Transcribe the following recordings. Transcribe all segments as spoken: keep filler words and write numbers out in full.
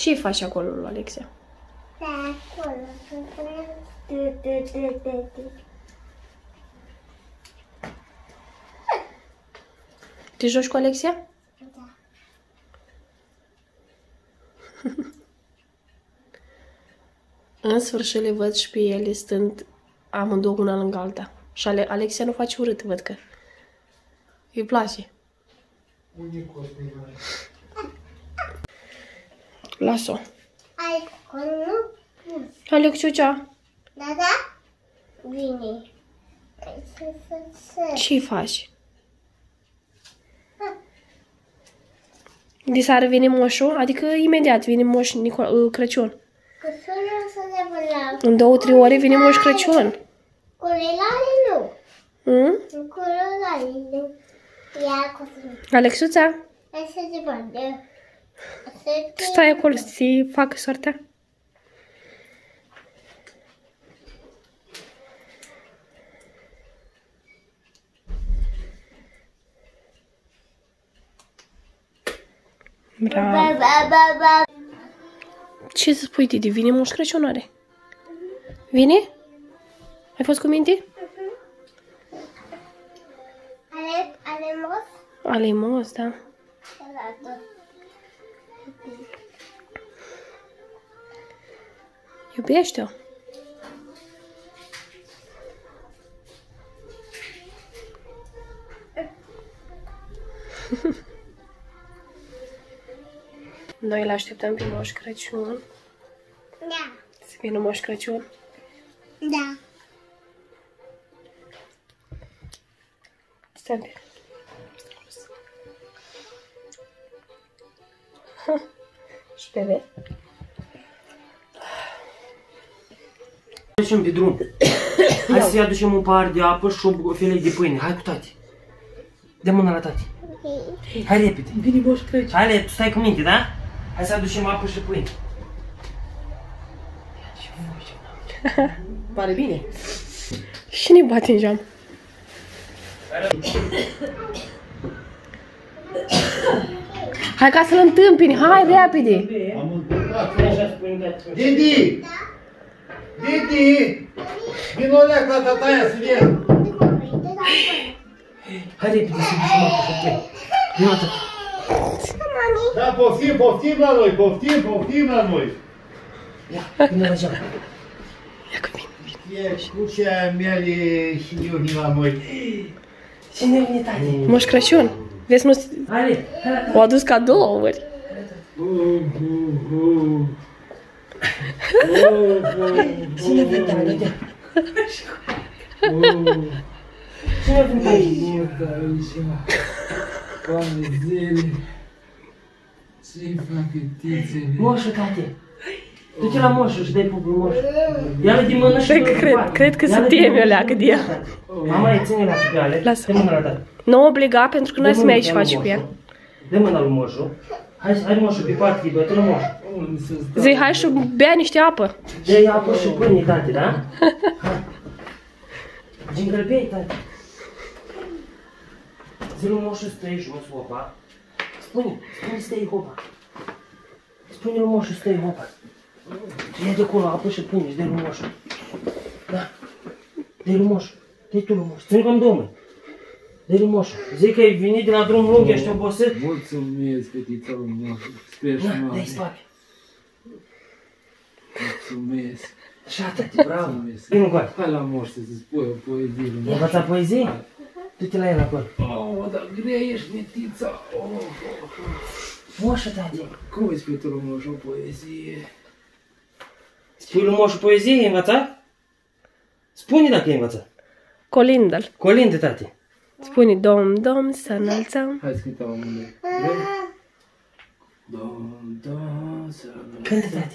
Ce faci acolo, lui Alexia? Da, acolo. Te joci cu Alexia? Da. În sfârșit le văd și pe ele stând amândouă una lângă alta. Și Ale Alexia nu face urât, văd că îi place. Las-o. Ai acolo? Alexiucea, Da, da? Vine. ce faci? De seară vine moșul, adică imediat vine moș Nico- Crăciun. Că sună să ne văd. În două, trei ore vine moș Crăciun. Colelale nu. Mm? Colelale nu. Ia cu sună. Alexiuța, Hai să te vadă. stai acolo să-ți facă sortea. Bravo. Ba, ba, ba, ba. Ce să spui, Didi? Vine moș Crăciun, are? Vine? Ai fost cu minte? Ale, ale mos? Ale mos, da. Arată. Iubește-o. Noi îl așteptăm pe Moș Crăciun. Da. Să vină Moș Crăciun. Da. Stai un pic. Și bebe. Trecem pe drum. Hai să-i aducem un pahar de apă și o felei de pâine. Hai cu tati. Dă mâna la tati. Hai repede. Vine Moș Crăciun. Hai, le, tu stai cu minte, da? Hai să aducem apă și pâine. Pare bine. Și ne bate în geam. Hai ca să-l întâmpini, hai repede! Am încurcat. Didi! Didi! Vino lea la tataia să vien! Hai repede să ducem apă și pâine. Vino tati. Da, poftim, poftim la noi, poftim, poftim la noi! Ia, vino la geam. Ia cu mine. E crucea mele și iuni la noi. Cine vine, tati? Moș Crăciun, vezi, nu Hai, le, hai la tati. o adus cadouri. Cine vine, tati? La geam. Cine vine, tati? Doamne, zile, ce-i fac fetițele? Moșul, tati. Du-te la moșul și dai pupul moșul. Ia-le din mână și... Cred că, cred, cred că se teme o leacă de ea. Mama, îi ține la pe ale. Lasă. Dă mâna la tati. Nu obliga, pentru că noi să mergi și faci cu ea. Dă mâna lui moșul. Hai, hai moșul pe parte, bătă la moșul. Unde să stau? Zi, hai și bea niște apă. Dă-i apă și pâine, tati, da? Hai. Gingălbei, tati. Zi lui moșul să stai jos, hopa. Spune, spune stai, hopa. Spune lui moșul stai, hopa. Ia de acolo apă și pâine și dă-i lui moșul. Da. Dă-i lui moșul. Dă-i tu lui moșul. Ține cam două mâini. Dă-i lui moșul. Zic că ai venit de la drum lung, ești obosit. Mulțumesc, fetița lui moșul. Sper și Da, mare. dă-i spape. Mulțumesc. Așa, tati, bravo. Vino cu aia. Hai la moș să-ți spui o poezie. lui I-ai moș. învățat poezie? Du-te la el acolo. Oh, dar grea ești, fetița. Oh, oh, oh. Moșă, tati. Cum îi spui tu lui moș o poezie? Spui lui moșul poezie, ai învățat? Spune dacă ai învățat. Colindă-l. Colinde, tati. Spune, dom, dom, să înălțăm. Hai să cântăm amândoi. Vrem? Dom, dom, să... Cântă, tati.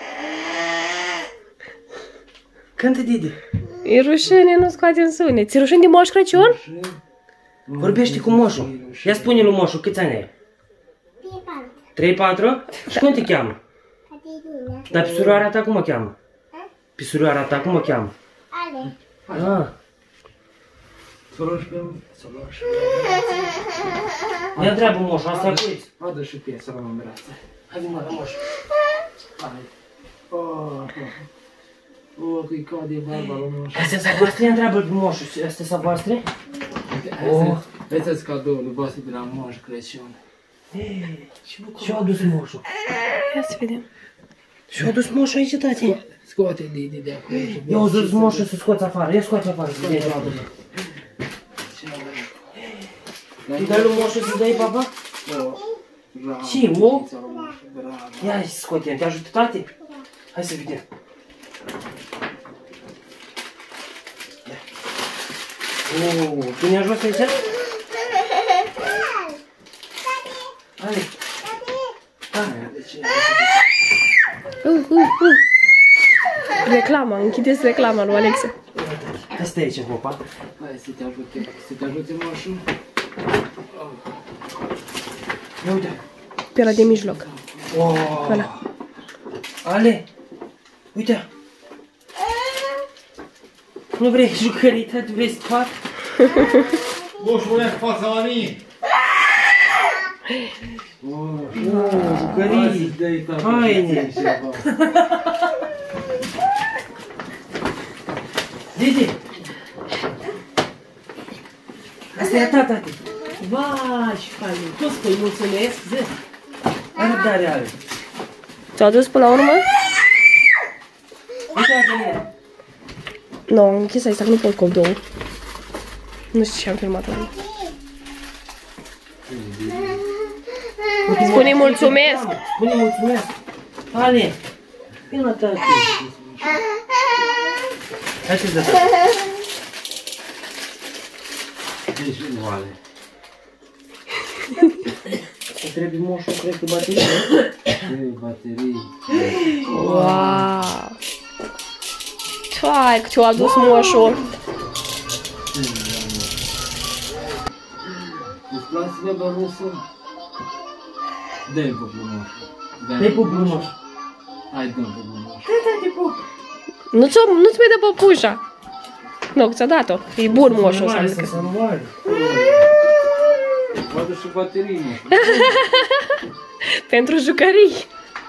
Cântă, Didi. E rușine, nu scoate în sunet. Ți-e rușine de Moș Crăciun? Vorbește cu moșul. Ia spune lui moșul, câți ani ai? trei patru? Și cum te cheamă? Dar pe surioara ta cum o cheamă? Pe surioara ta cum o cheamă? Ale. Ah. Să o luăm și pe mine. Să o luăm și pe Ia întreabă moșul, asta e cu Adă și piesa la mă în brațe. Hai, vină la moșul. Hai. Oh, oh, că-i cade barba la moș. Astea sunt voastre? Întreabă-l pe moșul. Astea sunt voastre? Oh. Astea-ți cadoul voastre de la Moș Crăciun. Și-a adus moșul. Ia să vedem. Și-a adus moșul aici, tati. Scoate Didi de acolo. Eu am zis moșul să scoți afară. Ia scoate afară. Ia și-a adus. Îi dai lui moșul să dai, papa? Și, o? Ia și scoate. Te ajută, tati? Hai să vedem. Oh, pune jos aici? Hai. Hai. Uh, uh, uh. Reclama, închideți reclama lui Alexe. Hai stai aici, popa. Hai să te ajute, să te ajute moșul. Ia uite. Pe ăla de mijloc. Oh. Ăla. Ale, uite. Nu vrei jucării, tati, vrei să fac? Moșul punea fața la mine. Oh, jucării. Haine. Didi. Asta e a ta, tati. Vai, și fain. Tu spui mulțumesc, zi. Ai răbdare are. Ți-au adus până la urmă? Uite asta. Nu, am închis aici, nu pot cop două. Nu știu ce am filmat la Spune-i mulțumesc! Spune mulțumesc! Ale! Vino la tati! Hai să-ți dă tati! Deci nu ale. Îi trebuie moșul, cred că baterie. Trei baterii. Wow! Hai, că ți-a adus moșul! Îți place beba rusă? Dă-i pe plumoșul. Dă-i pe plumoș. Hai, dă-mi pe plumoș. Nu ți-o, nu-ți mai dă păpușa! Nu, ți-a dat-o. E bun moșul, să zic. Să nu moare. Poate și baterii, moșul. Pentru jucării.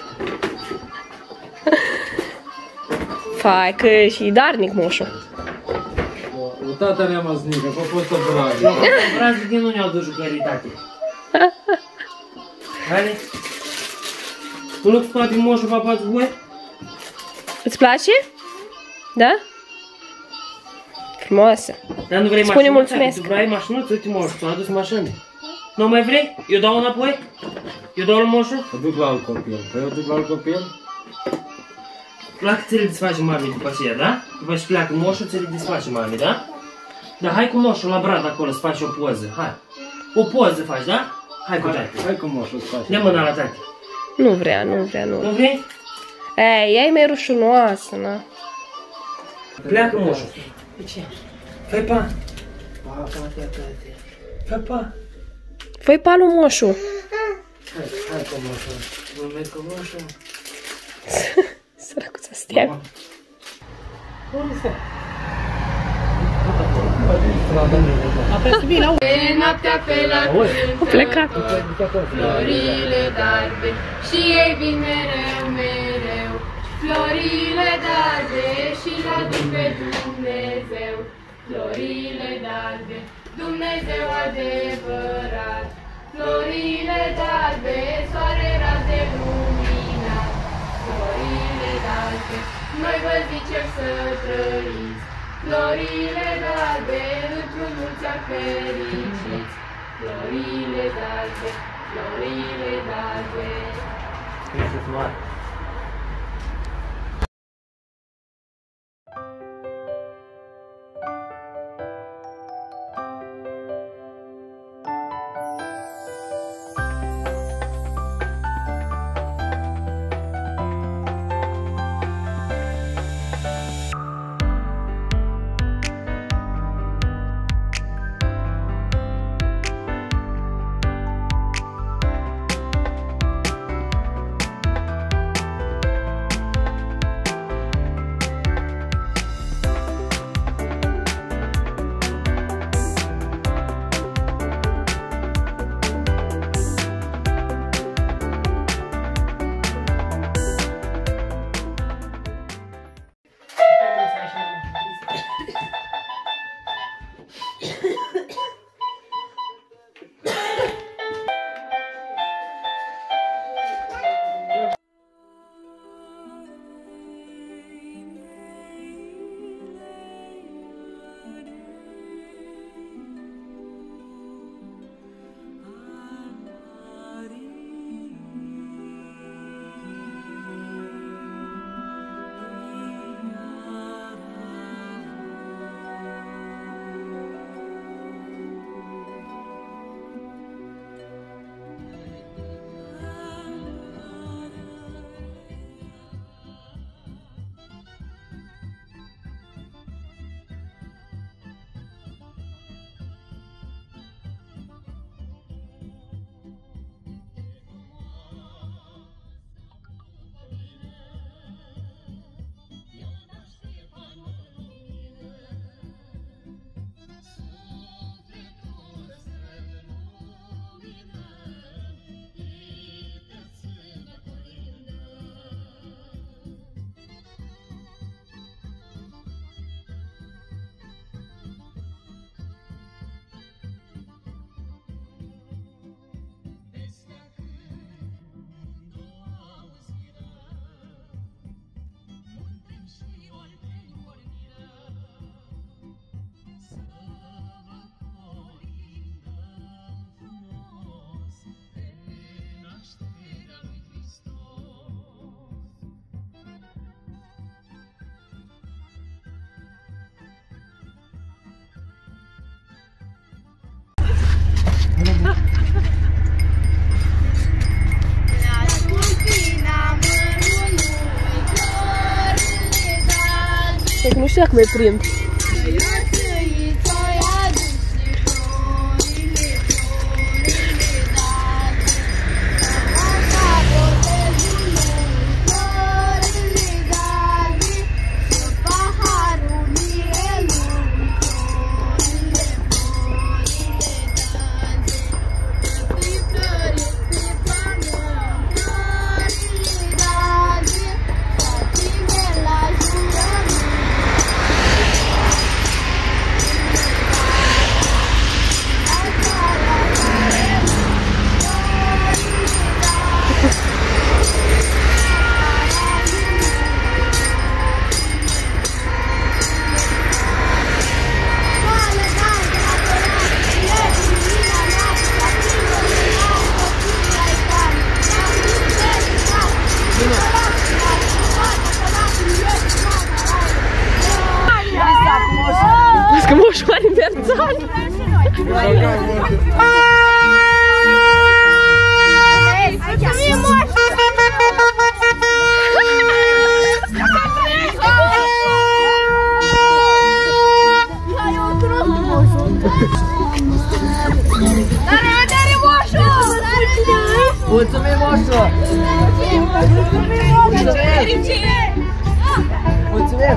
Fai, că e și darnic moșul. O tata ne-a maznică, că a fost o bragă. Vreau din nu ne-au dus jucării, tati. Ale? Tu nu-ți place moșul, papa, cu voi? Îți place? Da? Frumoasă. Dar nu vrei Spune mașinuță? mulțumesc. Tu vrei mașinuță? Uite moșul, ți-a adus mașină. Nu mai vrei? Eu dau înapoi? Eu dau lui moșul? O duc la alt copil. Păi eu duc la alt copil? La că ți le desface mami după aceea, da? După ce pleacă moșul, ți le desface mami, da? Da, hai cu moșul la brad acolo să faci o poză, hai. O poză faci, da? Hai cu tati. Hai cu moșul să faci. Dă mâna la tati. Nu vrea, nu vrea, nu. Nu vrei? Ei, ea e mai rușinoasă, na. Pleacă moșul. De ce? Fă-i pa. Pa, pa, pa, tati. Fă pa. Fă-i pa lui moșu. Hai, hai cu moșul. Mulțumesc cu moșul. Săracuța steag. Noaptea pe la A plecat. florile darbe și ei vin mereu, mereu. Florile darbe și la pe Dumnezeu. Florile darbe, Dumnezeu adevărat. Florile darbe, soare raze luminat. Florile darbe, noi vă zicem să trăiți. Florile darbe, într-un mulți ani fericiți. Florile darbe, florile darbe. Iisus mare. știu dacă mai prind. Că moșul aniversari! Mulțumim, moșu! Mulțumim!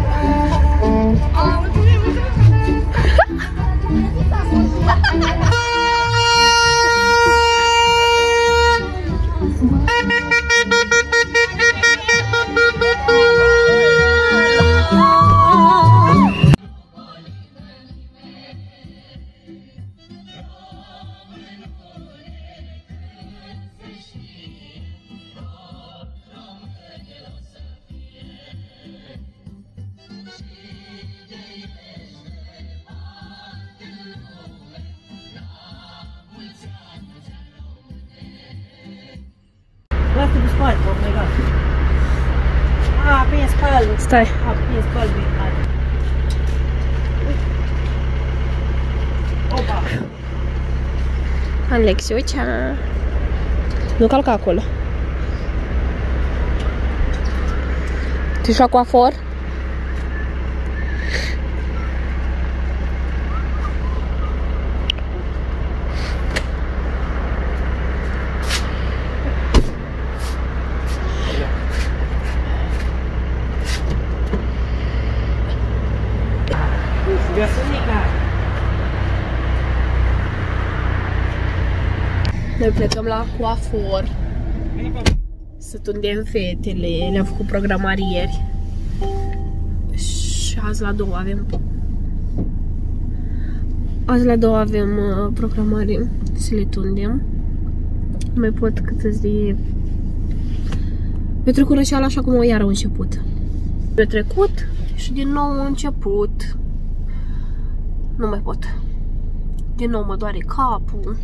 Lasă de spate, oh my god. Ah, pe spală. Stai. Ah, pe spală, bine. Opa. Alexiucea. Nu calca acolo. Tu ești la coafor? Noi plecăm la coafor să tundem fetele, le-am făcut programare ieri și azi la două avem azi la două avem uh, programare să le tundem. Nu mai pot cât îți de mi-a trecut răceala așa cum o iară a început. Mi-a trecut și din nou a început. Nu mai pot. Din nou mă doare capul.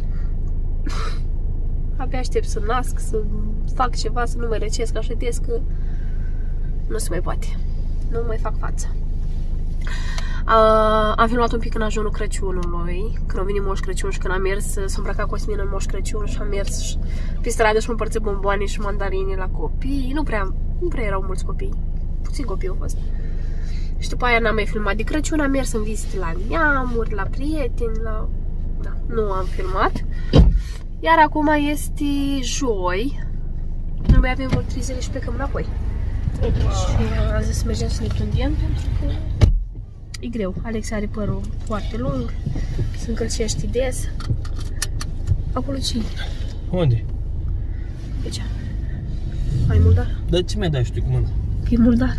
Abia aștept să nasc, să fac ceva, să nu mai răcesc, așa că nu se mai poate. Nu mai fac față. Uh, am filmat un pic în ajunul Crăciunului, când au venit Moș Crăciun și când am mers, s-a îmbrăcat Cosmin în Moș Crăciun și am mers pe stradă și m-am împărțit bomboane și mandarine la copii. Nu prea, nu prea erau mulți copii, puțini copii au fost. Și după aia n-am mai filmat de Crăciun, am mers în vizite la neamuri, la prieteni, la... Da, nu am filmat. Iar acum este joi. Noi mai avem vreo trei zile și plecăm înapoi. Și am zis să mergem să ne tundem pentru că e greu. Alex are părul foarte lung, se încălcește des. Acolo ce e? Unde? Aici. Ai muldar? Dar ce mai dai și tu cu mâna? Că e muldar.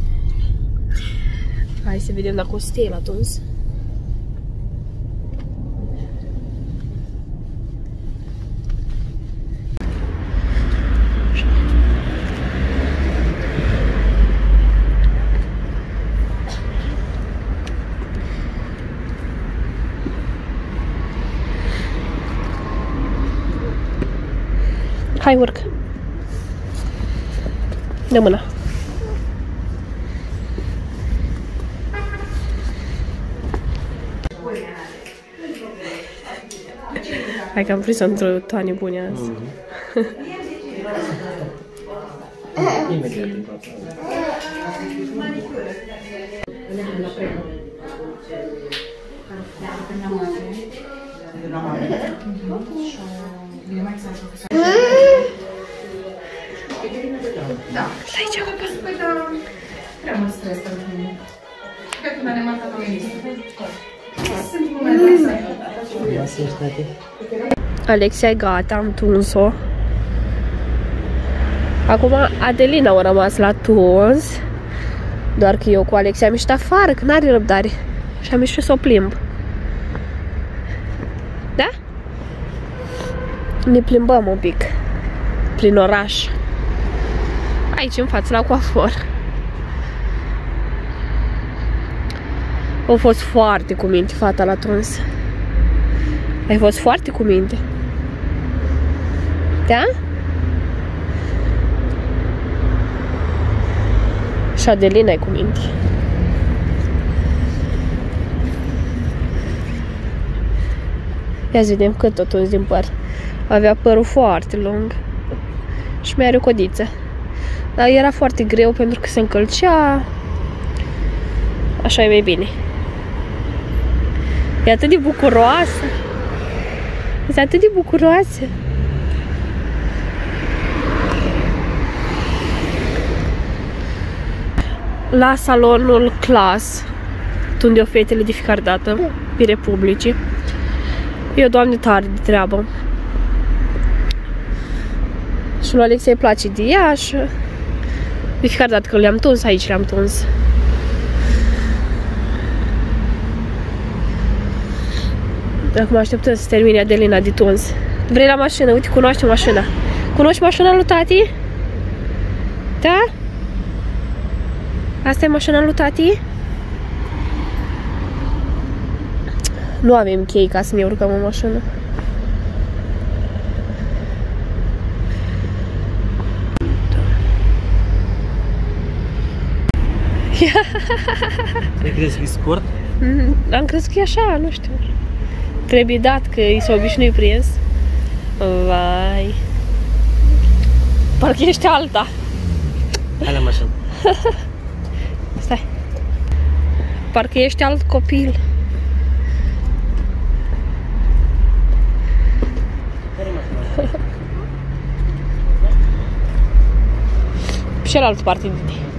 Hai să vedem dacă o să te la tuns. Hai, urc. Dă mâna. Hai că am prins-o într-o toane bune azi. Da. Stai ce acum. Păi da, prea mult stres pentru mine. Cred că ne-am arătat la listă. Sunt momente astea. Alexia e gata, am tuns-o. Acum Adelina a rămas la tuns. Doar că eu cu Alexia am ieșit afară, că n-are răbdare. Și am ieșit să o plimb. Da? Ne plimbăm un pic prin oraș. Aici în față la coafor. A fost foarte cu minte fata la tuns. Ai fost foarte cu minte. Da? Și Adelina e cu minte. Ia să vedem cât o tuns din păr. Avea părul foarte lung. Și mai are o codiță. Dar era foarte greu pentru că se încălcea. Așa e mai bine. E atât de bucuroasă. E atât de bucuroasă. La salonul clas, unde o fetele de fiecare dată, pe Republicii. E o doamnă tare de treabă. Și lui Alexia îi place de ea și de fiecare dată că le-am tuns, aici le-am tuns. Acum așteptăm să termine Adelina de tuns. Vrei la mașină? Uite, cunoaște mașina. Cunoști mașina lui tati? Da? Asta e mașina lui tati? Nu avem chei ca să ne urcăm în mașină. Ai crezi că e scurt? Am crezut că e așa, nu știu. Trebuie dat că i s-a obișnuit prins. Vai. Parcă ești alta. Hai la mașină. Stai. Parcă ești alt copil. Și celălalt parte, Didi.